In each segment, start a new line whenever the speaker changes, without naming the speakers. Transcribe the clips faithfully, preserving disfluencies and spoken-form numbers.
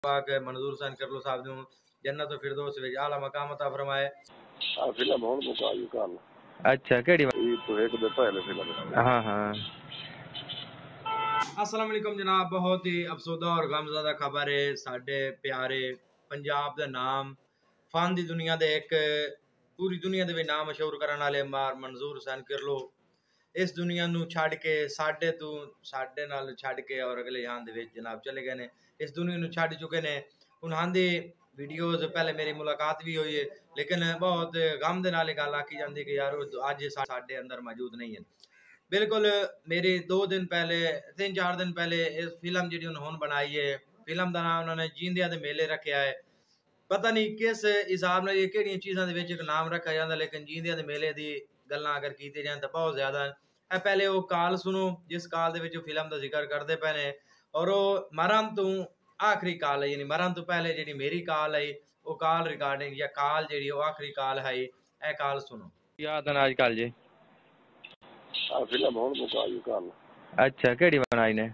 पाक मंजूर सन कर लो साहब नूं जन्नत फिरदौस विच आला मकाम अता फरमाए।
आ फिल्म हुण मुकाई कल।
अच्छा केड़ी
ई तो एक दे पहले फिल्म।
हाँ हाँ। अस्सलाम वालेकुम जनाब, बहुत ही अफसोदा और गमज़दा खबर है साडे प्यारे पंजाब दा नाम फन दी दुनिया दे एक पूरी दुनिया दे नाम मशहूर करन वाले मार मंजूर हुसैन किरलो इस दुनिया नू छड़ के साडे तू साडे नाल छड़ के और अगले जहान दे विच जनाब चले गए ने। इस दुनिया नू छड़ चुके ने। उन्हां दी वीडियोज़ पहले मेरी मुलाकात भी हुई है, लेकिन बहुत गम दे नाल गल आखी जाती कि यार अज साडे अंदर मौजूद नहीं है। बिल्कुल मेरी दो दिन पहले तीन चार दिन पहले इस फिल्म जी उन्होंने बनाई है, फिल्म का नाम उन्होंने जींदिया दे मेले रखा है। पता नहीं किस हिसाब ने कि चीज़ों के एक नाम रखा जाता, लेकिन जींदिया दे मेले की गल्लां अगर की जाए तो बहुत ज़्यादा है। पहले वो काल सुनो जिस काल दे फिल्म का जिक्र करते पे ने, और वो मरण तो आखिरी काल है, यानी मरण तो पहले जी मेरी काल है वो काल रिकॉर्डिंग या काल जी आखिरी काल है, ए काल सुनो याद है अजकल जी।
आ फिल्म हुण मुकाई कल।
अच्छा केड़ी बनाई ने?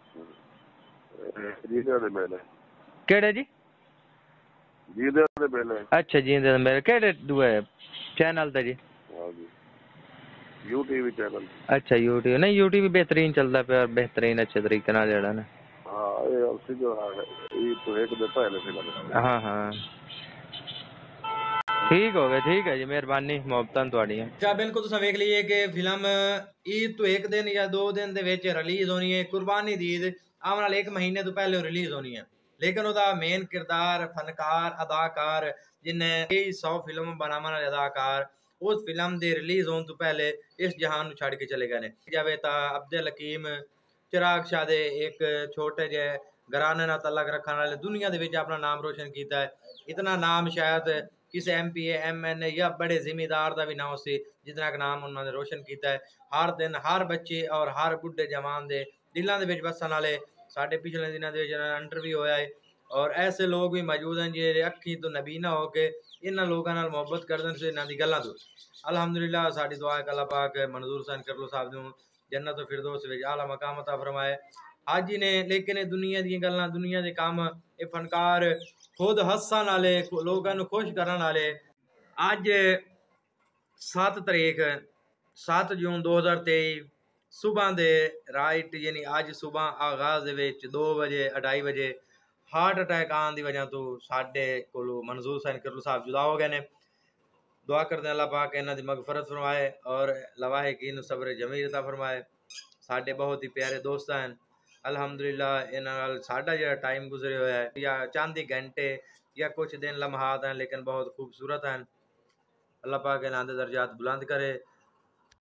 जींदे दे मेले।
केड़े जी?
जींदे दे मेले।
अच्छा जींदे दे मेले केड़े दुए चैनल ते जी?
हां जी यूट्यूब चैनल। अच्छा
यूट्यूब नहीं यूट्यूब भी बेहतरीन चलता पे और बेहतरीन अच्छे तरीके नाल जेड़ा ना।
हां ये उसी जो है ये तो एक दे पहले फिल्म।
हाँ हाँ ठीक हो गया, ठीक है जी, मेहरबानी मोहब्बतां तुहाडियां। अच्छा बिल्कुल तुसां वेख लीजिए कि फिल्म ईद तो एक दिन या दो दिन दे विच रिलीज होनी है। कुर्बानी दी ईद आने वाले एक महीने तो पहले रिलीज होनी है, लेकिन उसका मेन किरदार फनकार अदाकार जिन्हें कई सौ फिल्म बनाने वाले अदाकार उस फिल्म के रिलीज होने तो पहले इस जहान छड़ के चले गए। जावे तो अब्दुल हकीम चिराग शाह दे एक छोटे जे घराने नाल तलक रखने वाले दुनिया दे विच अपना नाम रोशन किया है। इतना नाम शायद किसी M P M N A या बड़े जिम्मेदार का भी ना उसे जितना नाम उन्होंने रोशन किया है। हर दिन हर बच्चे और हर बुढ़े जवान के दिलों के वसन वाले साढ़े पिछले दिनों के इंटरव्यू होया है, और ऐसे लोग भी मौजूद हैं जो अखी तो नबीना होके इन्होंने लोगों नाल मुहब्बत करते हैं इन्हों की गल्लां तो। अलहमदुलिल्लाह साडी दुआ है अल्लाह पाक मंजूर हुसैन किरलो साहब नूं जन्नत फिरदौस विच आला मकाम अता फरमाए। आज ही ने लेकिन दुनिया दी गल्लां दुनिया के काम ये फनकार खुद हसन वाले लोगों को खुश करने वाले। अज सत्त तरीक सत्त जून दो हज़ार तेई सुबह दे राइट यानी अज सुबह आगाज दो बजे अढ़ाई बजे हार्ट अटैक आने की वजह तो साढ़े को मंजूर हुसैन किरलो साहब जुदा हो गए ने। दुआ करते हैं अल्लाह पाक इन्हां दी मगफरत फरमाए और लवाहिकीन सब्र जमील अता फरमाए। साढ़े बहुत ही प्यारे दोस्त हैं, अलहमदुलिल्लाह इन्हां नाल साडा जिहड़ा टाइम गुजरे होया है या चंद ही घंटे या कुछ दिन लम्हात हैं, लेकिन बहुत खूबसूरत हैं। अल्लाह पाक इन्हां दे दर्जात बुलंद करे